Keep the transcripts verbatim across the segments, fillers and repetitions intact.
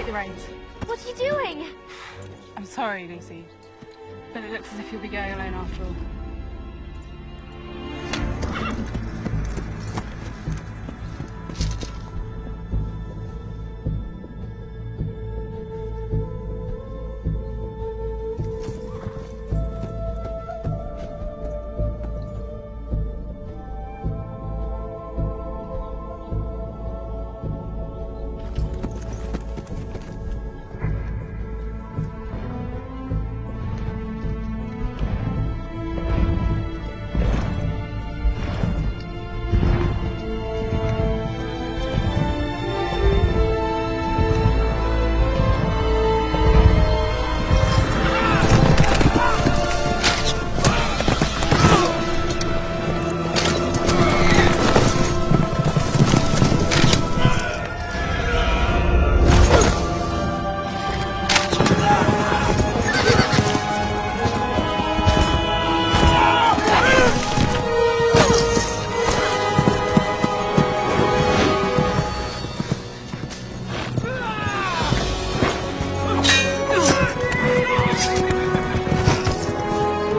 take the reins. What are you doing? I'm sorry, Lucy, but it looks as if you'll be going alone after all.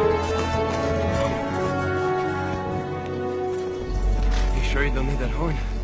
Sure you don't need that horn?